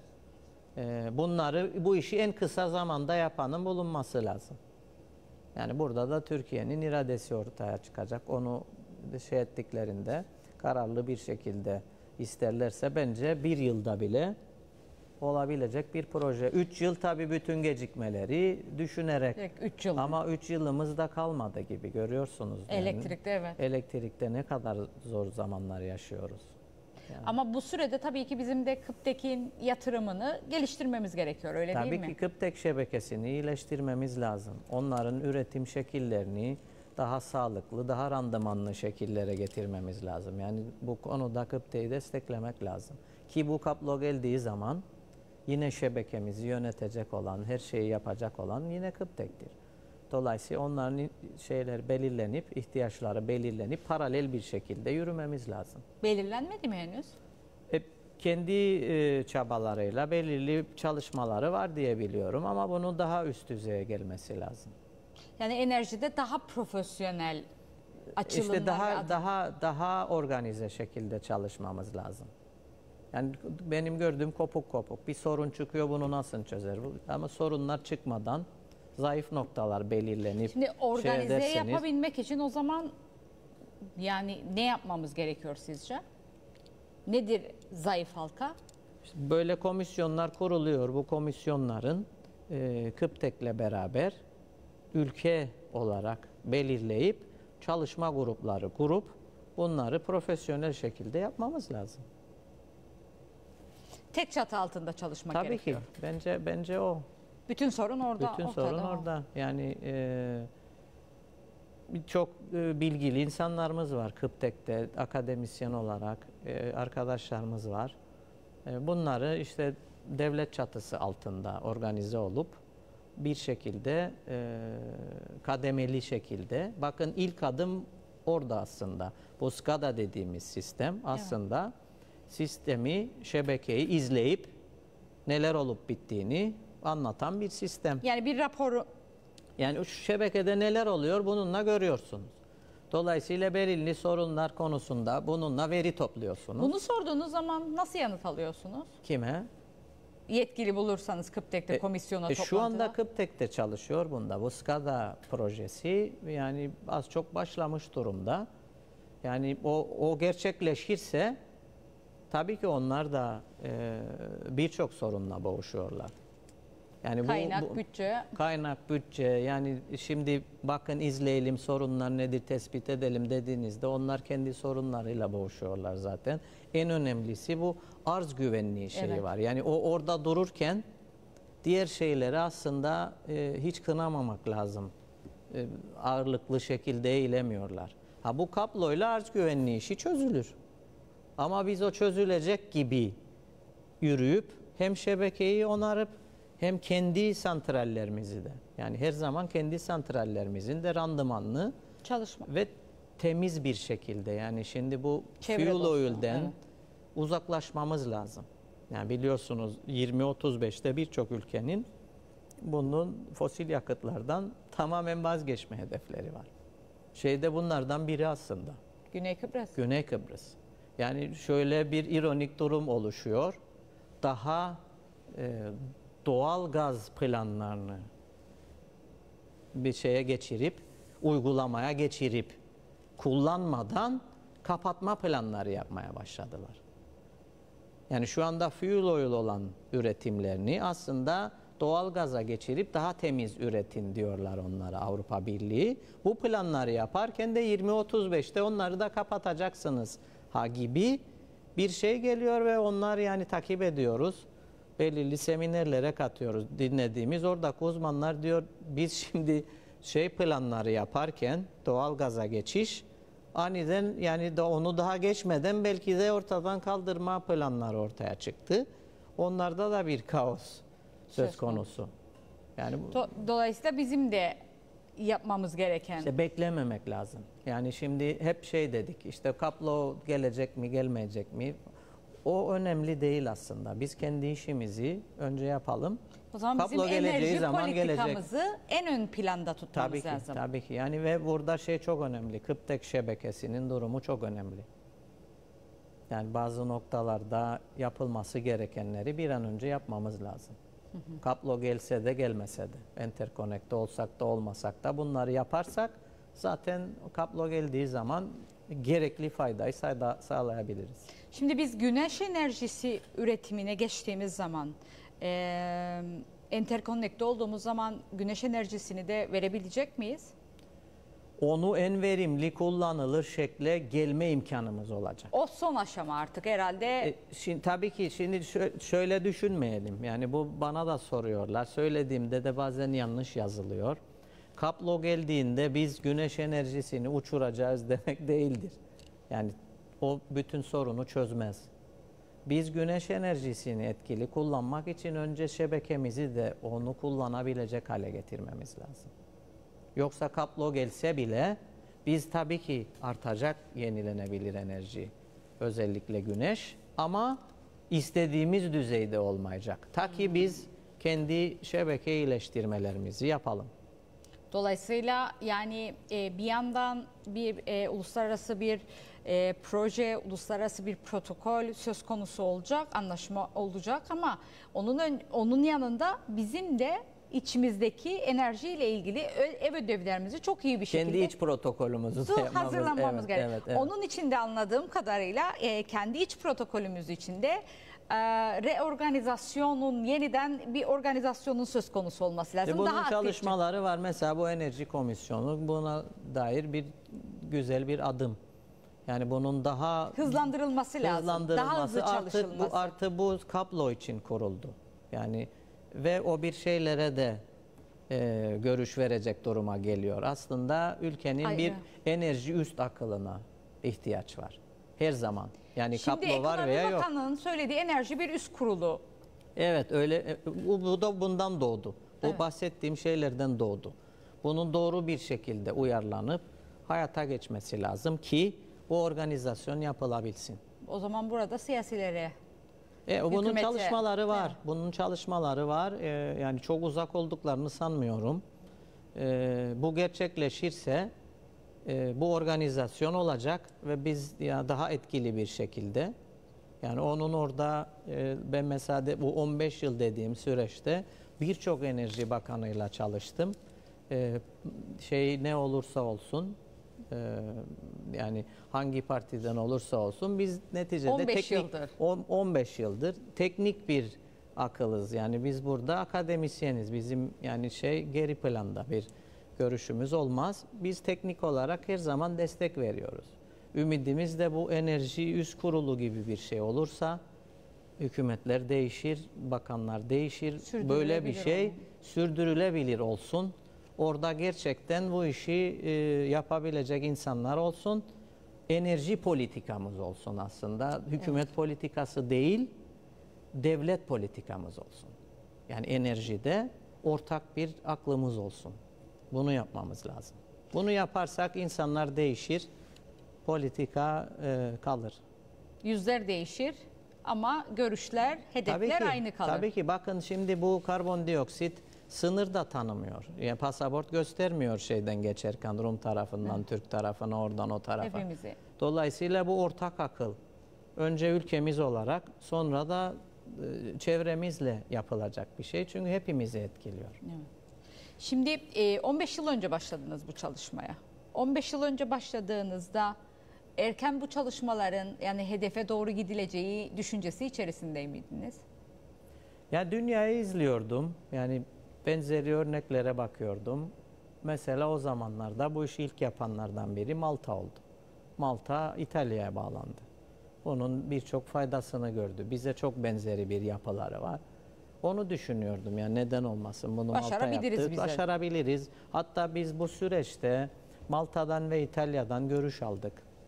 Bu işi en kısa zamanda yapanın bulunması lazım. Yani burada da Türkiye'nin iradesi ortaya çıkacak. Onu şey ettiklerinde, kararlı bir şekilde isterlerse bence bir yılda bile olabilecek bir proje. 3 yıl tabii bütün gecikmeleri düşünerek. 3 yıl. Ama 3 yılımız da kalmadı gibi, görüyorsunuz. Yani. Elektrikte, evet. Elektrikte ne kadar zor zamanlar yaşıyoruz. Yani. Ama bu sürede tabii ki bizim de Kıptek'in yatırımını geliştirmemiz gerekiyor, öyle değil mi? Tabii ki Kıptek şebekesini iyileştirmemiz lazım. Onların üretim şekillerini daha sağlıklı, daha randımanlı şekillere getirmemiz lazım. Yani bu konuda Kıptek'i desteklemek lazım. Ki bu kablo geldiği zaman yine şebekemizi yönetecek olan, her şeyi yapacak olan yine Kıptek'tir. Dolayısıyla onların belirlenip, ihtiyaçları belirlenip paralel bir şekilde yürümemiz lazım. Belirlenmedi mi henüz? Kendi çabalarıyla belirli çalışmaları var diye biliyorum ama bunun daha üst düzeye gelmesi lazım. Yani enerjide daha profesyonel açılımlar. İşte daha organize şekilde çalışmamız lazım. Yani benim gördüğüm kopuk bir sorun çıkıyor, bunu nasıl çözer? Ama sorunlar çıkmadan zayıf noktalar belirlenip Şimdi organize yapabilmek için o zaman yani ne yapmamız gerekiyor sizce? Nedir zayıf halka? İşte böyle komisyonlar kuruluyor. Bu komisyonların Kıptek'le beraber ülke olarak belirleyip çalışma grupları kurup bunları profesyonel şekilde yapmamız lazım. Tek çatı altında çalışmak Tabii gerekiyor. Tabii ki. Bence o. Bütün sorun orada. Bütün sorun orada. Yani çok bilgili insanlarımız var Kıptek'te, akademisyen olarak arkadaşlarımız var. Bunları işte devlet çatısı altında organize olup bir şekilde kademeli şekilde, bakın ilk adım orada aslında. Bu SCADA dediğimiz sistem aslında sistemi, şebekeyi izleyip neler olup bittiğini anlatan bir sistem. Yani bir raporu. Yani şu şebekede neler oluyor bununla görüyorsunuz. Dolayısıyla belirli sorunlar konusunda bununla veri topluyorsunuz. Bunu sorduğunuz zaman nasıl yanıt alıyorsunuz? Kime? Yetkili bulursanız Kıptek'te komisyona toplantıda. Şu anda Kıptek'te çalışıyor bunda. Bu SCADA projesi yani az çok başlamış durumda. Yani o gerçekleşirse tabii ki onlar da birçok sorunla boğuşuyorlar. Yani kaynak, bütçe, yani şimdi bakın izleyelim sorunlar nedir, tespit edelim dediğinizde onlar kendi sorunlarıyla boğuşuyorlar zaten. En önemlisi bu arz güvenliği şeyi var. Yani o orada dururken diğer şeyleri aslında hiç kınamamak lazım. Ağırlıklı şekilde eğilemiyorlar. Bu kabloyla arz güvenliği işi çözülür. Ama biz o çözülecek gibi yürüyüp hem şebekeyi onarıp hem kendi santrallerimizi de, yani her zaman kendi santrallerimizin de randımanlı çalışma ve temiz bir şekilde, yani şimdi bu çevre fuel dostu, oil'den uzaklaşmamız lazım. Yani biliyorsunuz 2035'te birçok ülkenin bunun fosil yakıtlardan tamamen vazgeçme hedefleri var. Bunlardan biri aslında. Güney Kıbrıs. Güney Kıbrıs. Yani şöyle bir ironik durum oluşuyor. Daha doğal gaz planlarını bir şeye geçirip, uygulamaya geçirip, kullanmadan kapatma planları yapmaya başladılar. Yani şu anda fuel oil olan üretimlerini aslında doğal gaza geçirip daha temiz üretin diyorlar onlara Avrupa Birliği. Bu planları yaparken de 2035'te onları da kapatacaksınız gibi bir şey geliyor ve onlar yani takip ediyoruz. Belirli seminerlere katıyoruz, dinlediğimiz oradaki uzmanlar diyor biz şimdi planları yaparken doğal gaza geçiş aniden yani onu daha geçmeden belki de ortadan kaldırma planları ortaya çıktı. Onlarda da bir kaos söz konusu. Yani Dolayısıyla bizim de yapmamız gereken. İşte beklememek lazım. Yani şimdi hep şey dedik, işte kablo gelecek mi gelmeyecek mi? O önemli değil aslında. Biz kendi işimizi önce yapalım. O zaman kablo bizim geleceği enerji zaman politikamızı en ön planda tutmamız lazım. Tabii ki. Yani ve burada şey çok önemli. Kıptek şebekesinin durumu çok önemli. Yani bazı noktalarda yapılması gerekenleri bir an önce yapmamız lazım. Kablo gelse de gelmese de, enterkonekte olsak da olmasak da bunları yaparsak zaten kablo geldiği zaman gerekli faydayı sağlayabiliriz. Şimdi biz güneş enerjisi üretimine geçtiğimiz zaman, enterkonnekte olduğumuz zaman güneş enerjisini de verebilecek miyiz? Onu en verimli kullanılır şekle gelme imkanımız olacak. O son aşama artık herhalde. Şimdi, tabii ki şimdi şöyle düşünmeyelim. Yani bu bana da soruyorlar. Söylediğimde de bazen yanlış yazılıyor. Kablo geldiğinde biz güneş enerjisini uçuracağız demek değildir. Yani o bütün sorunu çözmez. Biz güneş enerjisini etkili kullanmak için önce şebekemizi de onu kullanabilecek hale getirmemiz lazım. Yoksa kablo gelse bile biz tabii ki artacak yenilenebilir enerji, özellikle güneş, ama istediğimiz düzeyde olmayacak. Ta ki biz kendi şebeke iyileştirmelerimizi yapalım. Dolayısıyla yani bir yandan bir uluslararası bir proje, uluslararası bir protokol söz konusu olacak, anlaşma olacak, ama onun yanında bizim de içimizdeki enerjiyle ilgili ev ödevlerimizi çok iyi bir şekilde Kendi iç protokolümüzü hazırlamamız gerekiyor. Evet. Onun için de anladığım kadarıyla kendi iç protokolümüz içinde reorganizasyonun, yeniden bir organizasyonun söz konusu olması lazım. Bunun daha çalışmaları var. Mesela bu enerji komisyonu buna dair bir güzel bir adım. Yani bunun daha hızlandırılması lazım. Daha hızlı çalışılması. Artı bu kablo için kuruldu. Yani ve o bir şeylere de görüş verecek duruma geliyor. Aslında ülkenin bir enerji üst akılına ihtiyaç var. Her zaman. Yani şimdi kablo var veya yok. Ekonomi Bakanı'nın söylediği enerji bir üst kurulu. Evet, öyle. Bu da bundan doğdu. Evet. Bu bahsettiğim şeylerden doğdu. Bunun doğru bir şekilde uyarlanıp hayata geçmesi lazım ki bu organizasyon yapılabilsin. O zaman burada siyasilere, bunun çalışmaları var. Evet. Bunun çalışmaları var. Yani çok uzak olduklarını sanmıyorum. Bu gerçekleşirse bu organizasyon olacak ve biz daha etkili bir şekilde, yani onun orada ben mesela bu 15 yıl dediğim süreçte birçok enerji bakanıyla çalıştım. Ne olursa olsun, yani hangi partiden olursa olsun biz neticede 15 yıldır teknik bir akılız. Yani biz burada akademisyeniz. Bizim yani geri planda bir görüşümüz olmaz. Biz teknik olarak her zaman destek veriyoruz. Ümidimiz de bu enerji üst kurulu gibi bir şey olursa hükümetler değişir, bakanlar değişir. Böyle bir şey sürdürülebilir olsun. Orada gerçekten bu işi yapabilecek insanlar olsun. Enerji politikamız olsun aslında. Hükümet politikası değil, devlet politikamız olsun. Yani enerjide ortak bir aklımız olsun. Bunu yapmamız lazım. Bunu yaparsak insanlar değişir, politika kalır. Yüzler değişir ama görüşler, hedefler aynı kalır. Tabii ki. Bakın şimdi bu karbondioksit sınır da tanımıyor. Yani pasaport göstermiyor şeyden geçerken, Rum tarafından, Türk tarafına, oradan o tarafa. Hepimizi. Dolayısıyla bu ortak akıl. Önce ülkemiz olarak, sonra da çevremizle yapılacak bir şey. Çünkü hepimizi etkiliyor. Evet. Şimdi 15 yıl önce başladınız bu çalışmaya. 15 yıl önce başladığınızda erken bu çalışmaların, yani hedefe doğru gidileceği düşüncesi içerisinde miydiniz? Ya dünyayı izliyordum. Yani benzeri örneklere bakıyordum. Mesela o zamanlarda bu işi ilk yapanlardan biri Malta oldu. Malta İtalya'ya bağlandı. Bunun birçok faydasını gördü. Bize çok benzeri bir yapıları var. Onu düşünüyordum, yani neden olmasın, bunu Malta yaptı. Bize. Başarabiliriz. Hatta biz bu süreçte Malta'dan ve İtalya'dan görüş aldık.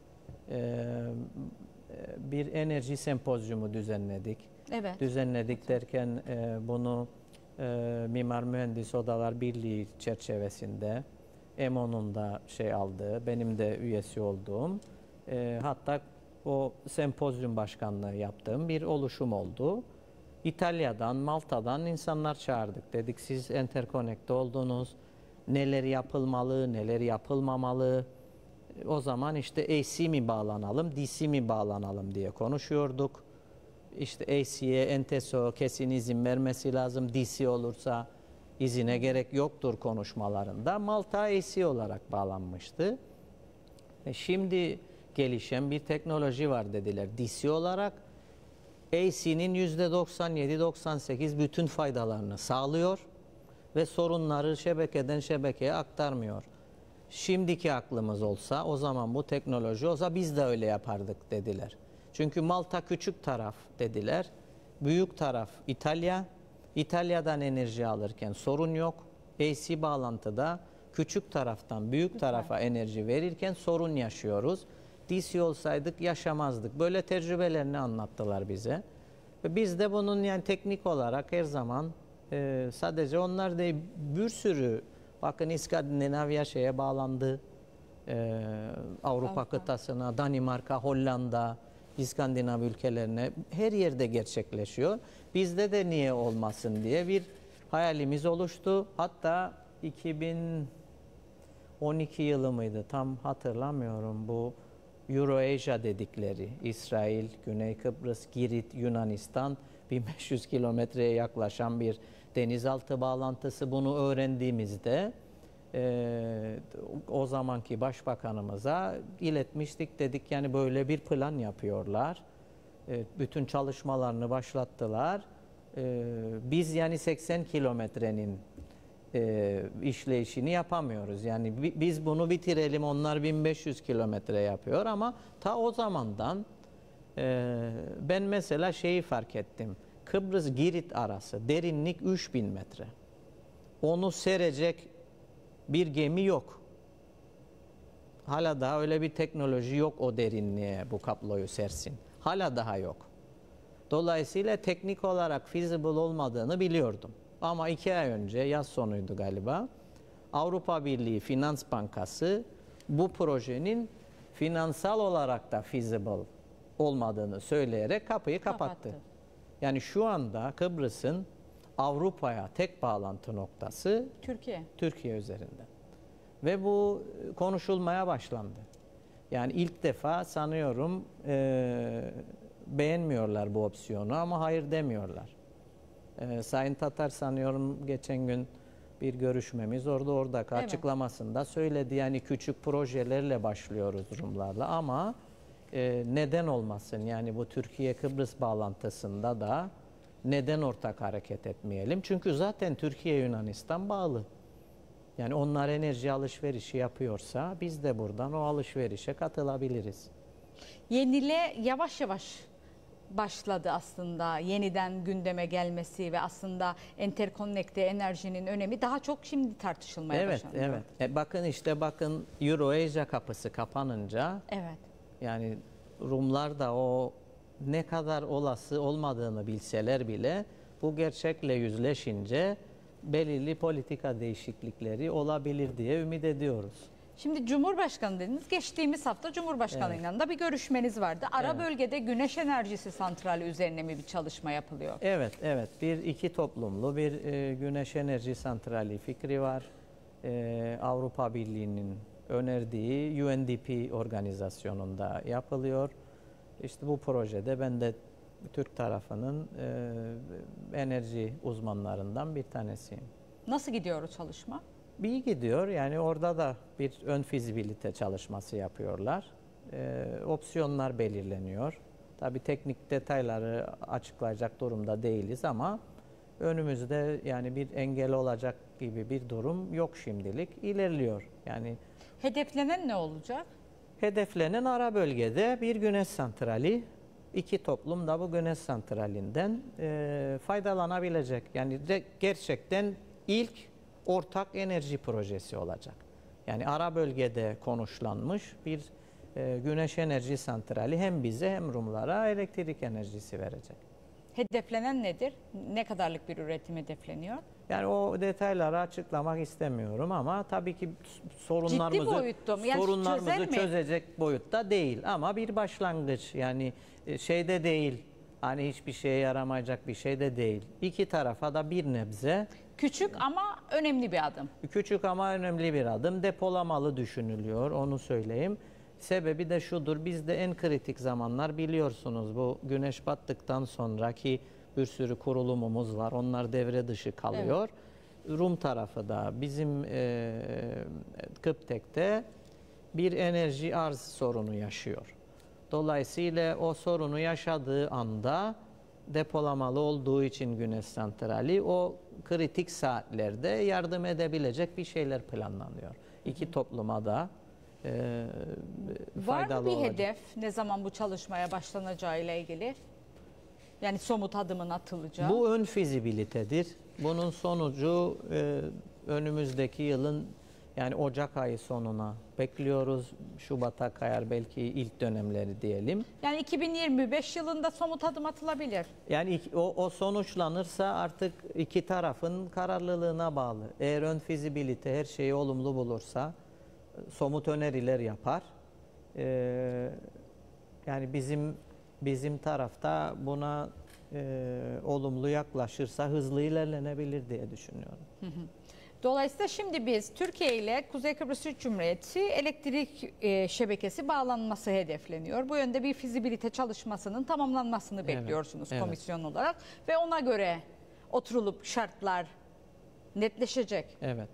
Bir enerji sempozyumu düzenledik. Evet. Düzenledik derken bunu Mimar Mühendis Odalar Birliği çerçevesinde EMO'nun da aldığı, benim de üyesi olduğum, hatta o sempozyum başkanlığı yaptığım bir oluşum oldu. İtalya'dan, Malta'dan insanlar çağırdık. Dedik siz enterkonekte oldunuz, neler yapılmalı, neler yapılmamalı. O zaman işte AC mi bağlanalım, DC mi bağlanalım diye konuşuyorduk. İşte AC'ye Enteso kesin izin vermesi lazım. DC olursa izine gerek yoktur konuşmalarında. Malta AC olarak bağlanmıştı. Şimdi gelişen bir teknoloji var dediler. DC olarak AC'nin %97-98 bütün faydalarını sağlıyor ve sorunları şebekeden şebekeye aktarmıyor. Şimdiki aklımız olsa, o zaman bu teknoloji olsa biz de öyle yapardık dediler. Çünkü Malta küçük taraf dediler. Büyük taraf İtalya. İtalya'dan enerji alırken sorun yok. AC bağlantıda küçük taraftan büyük tarafa enerji verirken sorun yaşıyoruz. DC olsaydık yaşamazdık. Böyle tecrübelerini anlattılar bize. Ve biz de bunun yani teknik olarak her zaman sadece onlar değil bir sürü, bakın İskandinavya bağlandı. Avrupa kıtasına, Danimarka, Hollanda, İskandinav ülkelerine her yerde gerçekleşiyor. Bizde de niye olmasın diye bir hayalimiz oluştu. Hatta 2012 yılı mıydı tam hatırlamıyorum, bu Euro-Asia dedikleri İsrail, Güney Kıbrıs, Girit, Yunanistan 1500 kilometreye yaklaşan bir denizaltı bağlantısı, bunu öğrendiğimizde o zamanki başbakanımıza iletmiştik, dedik yani böyle bir plan yapıyorlar. Bütün çalışmalarını başlattılar. Biz yani 80 kilometrenin işleyişini yapamıyoruz. Yani biz bunu bitirelim, onlar 1500 kilometre yapıyor ama ta o zamandan ben mesela fark ettim. Kıbrıs-Girit arası derinlik 3000 metre. Onu serecek bir gemi yok. Hala daha öyle bir teknoloji yok o derinliğe bu kabloyu sersin. Hala daha yok. Dolayısıyla teknik olarak feasible olmadığını biliyordum. Ama 2 ay önce, yaz sonuydu galiba, Avrupa Birliği Finans Bankası bu projenin finansal olarak da feasible olmadığını söyleyerek kapıyı kapattı. Yani şu anda Kıbrıs'ın Avrupa'ya tek bağlantı noktası Türkiye üzerinden. Ve bu konuşulmaya başlandı. Yani ilk defa sanıyorum beğenmiyorlar bu opsiyonu ama hayır demiyorlar. Sayın Tatar sanıyorum geçen gün bir görüşmemiz oradaki açıklamasında söyledi. Yani küçük projelerle başlıyoruz Rumlarla ama neden olmasın? Yani bu Türkiye-Kıbrıs bağlantısında da neden ortak hareket etmeyelim? Çünkü zaten Türkiye-Yunanistan bağlı. Yani onlar enerji alışverişi yapıyorsa biz de buradan o alışverişe katılabiliriz. Yenile yavaş yavaş başladı aslında yeniden gündeme gelmesi ve aslında enterkonnekte enerjinin önemi daha çok şimdi tartışılmaya başlandı. Evet. Bakın Euro-Asia kapısı kapanınca yani Rumlar da o ne kadar olası olmadığını bilseler bile bu gerçekle yüzleşince belirli politika değişiklikleri olabilir diye ümit ediyoruz. Şimdi Cumhurbaşkanı dediniz. Geçtiğimiz hafta Cumhurbaşkanı'yla da bir görüşmeniz vardı. Ara bölgede güneş enerjisi santrali üzerine mi bir çalışma yapılıyor? Evet. İki toplumlu bir güneş enerji santrali fikri var. Avrupa Birliği'nin önerdiği UNDP organizasyonunda yapılıyor. İşte bu projede ben de Türk tarafının enerji uzmanlarından bir tanesiyim. Nasıl gidiyor o çalışma? İyi gidiyor. Yani orada da bir ön fizibilite çalışması yapıyorlar. Opsiyonlar belirleniyor. Tabii teknik detayları açıklayacak durumda değiliz ama önümüzde yani bir engel olacak gibi bir durum yok şimdilik. İlerliyor. Yani hedeflenen ne olacak? Hedeflenen ara bölgede bir güneş santrali, iki toplum da bu güneş santralinden faydalanabilecek. Yani gerçekten ilk ortak enerji projesi olacak. Yani ara bölgede konuşlanmış bir güneş enerji santrali hem bize hem Rumlara elektrik enerjisi verecek. Hedeflenen nedir? Ne kadarlık bir üretim hedefleniyor? Yani o detayları açıklamak istemiyorum ama tabii ki Ciddi boyutta mı? Yani sorunlarımızı çözecek boyutta değil ama bir başlangıç, yani şeyde değil, hani hiçbir şeye yaramayacak bir şey de değil. İki tarafa da bir nebze Küçük ama önemli bir adım. küçük ama önemli bir adım. Depolamalı düşünülüyor, onu söyleyeyim. Sebebi de şudur: bizde en kritik zamanlar, biliyorsunuz, bu güneş battıktan sonraki bir sürü kurulumumuz var. Onlar devre dışı kalıyor. Evet. Rum tarafı da bizim Kıptek'te bir enerji arz sorunu yaşıyor. Dolayısıyla o sorunu yaşadığı anda depolamalı olduğu için güneş santrali o kritik saatlerde yardım edebilecek bir şeyler planlanıyor. İki topluma da Var faydalı mı bir olacak. hedef? Ne zaman bu çalışmaya başlanacağı ile ilgili? Yani somut adımın atılacağı. Bu ön fizibilitedir. Bunun sonucu önümüzdeki yılın, yani Ocak ayı sonuna bekliyoruz. Şubat'a kayar belki ilk dönemleri diyelim. Yani 2025 yılında somut adım atılabilir. Yani o sonuçlanırsa artık iki tarafın kararlılığına bağlı. Eğer ön fizibilite her şeyi olumlu bulursa somut öneriler yapar. Yani bizim tarafta buna olumlu yaklaşırsa hızlı ilerlenebilir diye düşünüyorum. Dolayısıyla şimdi biz Türkiye ile Kuzey Kıbrıs Türk Cumhuriyeti elektrik şebekesi bağlanması hedefleniyor. Bu yönde bir fizibilite çalışmasının tamamlanmasını bekliyorsunuz komisyon olarak ve ona göre oturulup şartlar netleşecek. Evet.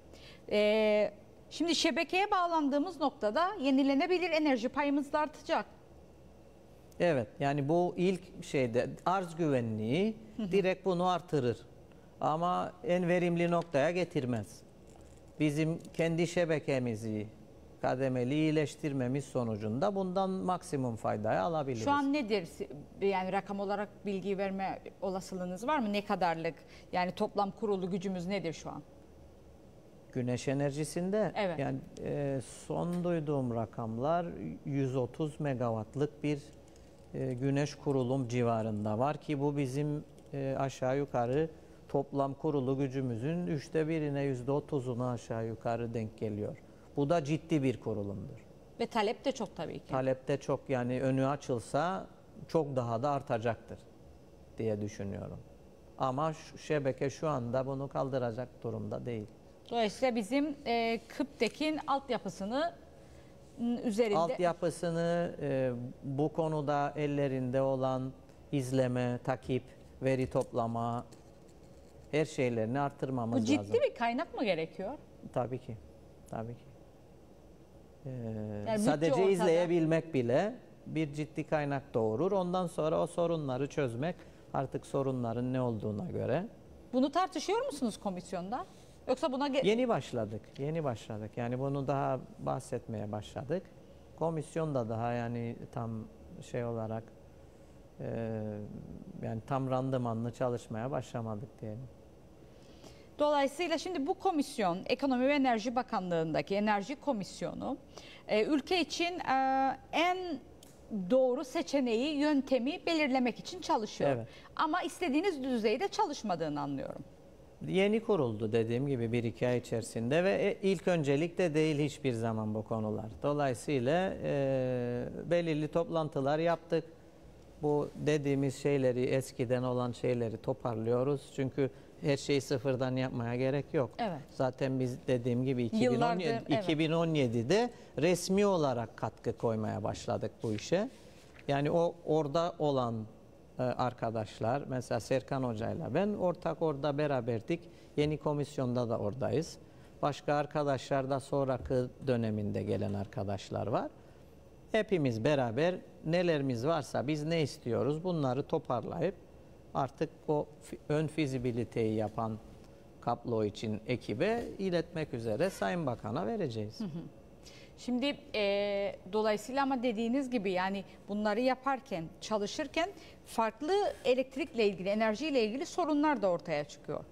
Şimdi şebekeye bağlandığımız noktada yenilenebilir enerji payımız da artacak. Evet, yani bu ilk şeyde arz güvenliği direkt bunu artırır. Ama en verimli noktaya getirmez. Bizim kendi şebekemizi kademeli iyileştirmemiz sonucunda bundan maksimum faydayı alabiliriz. Şu an nedir? Yani rakam olarak bilgi verme olasılığınız var mı? Ne kadarlık? Yani toplam kurulu gücümüz nedir şu an? Güneş enerjisinde Evet. yani son duyduğum rakamlar 130 megawattlık bir güneş kurulum civarında var ki bu bizim aşağı yukarı toplam kurulu gücümüzün %1'ine %30'una aşağı yukarı denk geliyor. Bu da ciddi bir kurulumdur. Ve talep de çok tabii ki. Talep de çok, yani önü açılsa çok daha da artacaktır diye düşünüyorum. Ama şebeke şu anda bunu kaldıracak durumda değil. Dolayısıyla bizim Kıptek'in altyapısını üzerinde... Altyapısını bu konuda ellerinde olan izleme, takip, veri toplama, her şeylerini artırmamız lazım. Bu ciddi bir kaynak mı gerekiyor? Tabii ki. Tabii ki. Yani Sadece ortada. izleyebilmek bile bir ciddi kaynak doğurur. Ondan sonra o sorunları çözmek artık sorunların ne olduğuna göre. Bunu tartışıyor musunuz komisyonda? Yoksa buna... Yeni başladık. Yeni başladık. Yani bunu daha bahsetmeye başladık. Komisyonda daha yani tam şey olarak yani tam randımanlı çalışmaya başlamadık diyelim. Dolayısıyla şimdi bu komisyon, Ekonomi ve Enerji Bakanlığı'ndaki Enerji Komisyonu ülke için en doğru seçeneği, yöntemi belirlemek için çalışıyor. Evet. Ama istediğiniz düzeyde çalışmadığını anlıyorum. Yeni kuruldu dediğim gibi 1-2 ay içerisinde ve ilk öncelik de değil hiçbir zaman bu konular. Dolayısıyla belirli toplantılar yaptık. Bu dediğimiz şeyleri, eskiden olan şeyleri toparlıyoruz. Çünkü her şeyi sıfırdan yapmaya gerek yok. Evet. Zaten biz dediğim gibi Yıllardır, evet. 2017'de resmi olarak katkı koymaya başladık bu işe. Yani orada olan arkadaşlar, mesela Serkan Hoca'yla ben orada beraberdik. Yeni komisyonda da oradayız. Başka arkadaşlar da sonraki döneminde gelen arkadaşlar var. Hepimiz beraber nelerimiz varsa, biz ne istiyoruz, bunları toparlayıp artık o ön fizibiliteyi yapan kablo için ekibe iletmek üzere Sayın Bakan'a vereceğiz. Şimdi dolayısıyla ama dediğiniz gibi yani bunları yaparken, çalışırken farklı elektrikle ilgili, enerjiyle ilgili sorunlar da ortaya çıkıyor.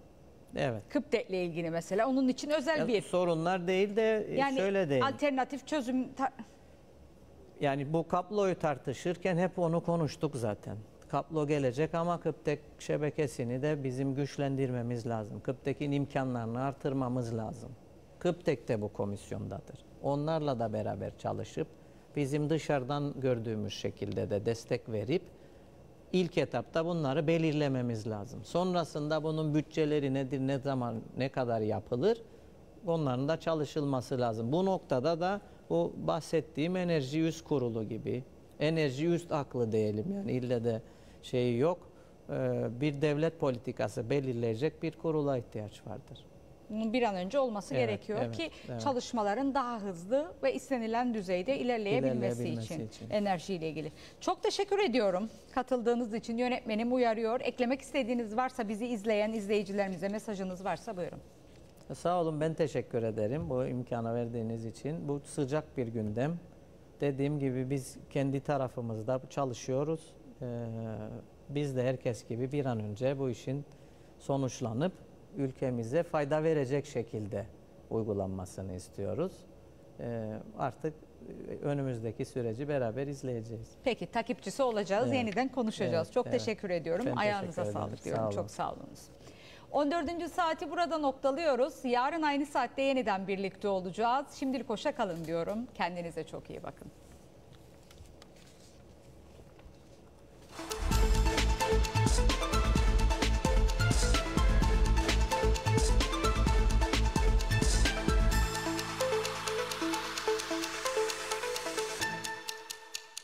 Evet. Kıptek'le ilgili mesela onun için özel bir Sorunlar değil de yani şöyle değil. alternatif çözüm Yani bu kabloyu tartışırken hep onu konuştuk zaten. Kablo gelecek ama Kıptek şebekesini de bizim güçlendirmemiz lazım. Kıptek'in imkanlarını artırmamız lazım. Kıptek de bu komisyondadır. Onlarla da beraber çalışıp bizim dışarıdan gördüğümüz şekilde de destek verip ilk etapta bunları belirlememiz lazım. Sonrasında bunun bütçeleri nedir, ne zaman, ne kadar yapılır, onların da çalışılması lazım. Bu noktada da bu bahsettiğim enerji üst kurulu gibi, enerji üst aklı diyelim, yani ille de şeyi yok, bir devlet politikası belirleyecek bir kurula ihtiyaç vardır. bunun bir an önce olması gerekiyor ki çalışmaların daha hızlı ve istenilen düzeyde ilerleyebilmesi için enerjiyle ilgili. Çok teşekkür ediyorum katıldığınız için. Yönetmenim uyarıyor. Eklemek istediğiniz varsa, bizi izleyen izleyicilerimize mesajınız varsa buyurun. Sağ olun, ben teşekkür ederim bu imkanı verdiğiniz için. Bu sıcak bir gündem. Dediğim gibi biz kendi tarafımızda çalışıyoruz. Biz de herkes gibi bir an önce bu işin sonuçlanıp ülkemize fayda verecek şekilde uygulanmasını istiyoruz. Artık önümüzdeki süreci beraber izleyeceğiz. Peki, takipçisi olacağız. Evet. Yeniden konuşacağız. Evet, Çok evet. teşekkür ediyorum. Ben Ayağınıza teşekkür ederim. sağlık diyorum. Sağ olun. Çok sağ olunuz. 14. saati burada noktalıyoruz. Yarın aynı saatte yeniden birlikte olacağız. Şimdilik hoşça kalın diyorum. Kendinize çok iyi bakın.